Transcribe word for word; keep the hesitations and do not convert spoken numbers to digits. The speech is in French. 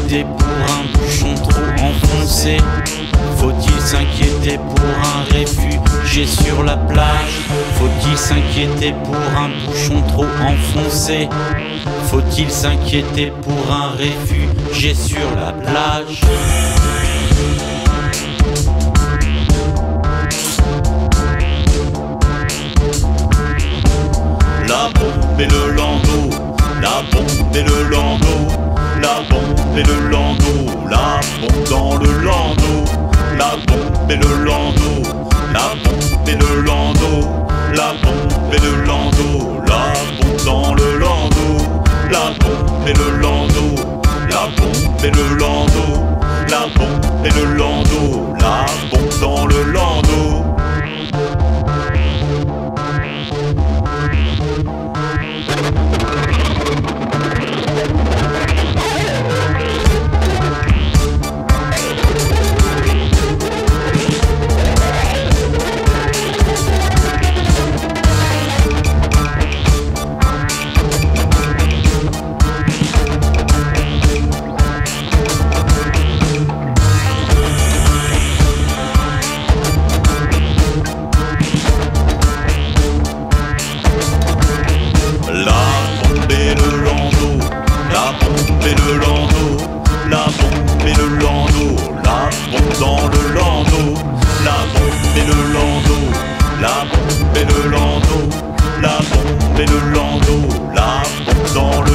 s'inquiéter pour un bouchon trop enfoncé? Faut-il s'inquiéter pour un réfugié sur la plage? Faut-il s'inquiéter pour un bouchon trop enfoncé? Faut-il s'inquiéter pour un réfugié sur la plage? La bombe et le landau, la bombe et le landau, la bombe et le landau, la bombe dans le landau, la bombe et le landau, la bombe et le landau, la bombe et le landau, la bombe dans le landau, la bombe et le landau, la bombe et le landau, la bombe et le landau, la bombe dans le landau. La bombe et le landau, la bombe dans le landau, la bombe et le landau, la bombe et le landau, la bombe et le landau, la bombe dans le